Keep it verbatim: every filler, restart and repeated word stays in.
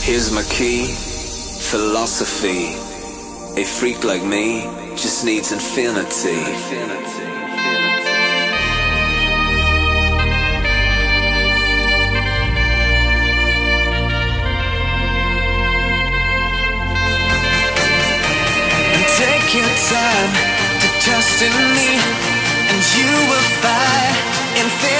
Here's my key, philosophy. A freak like me just needs infinity. And take your time to trust in me, and you will find infinity.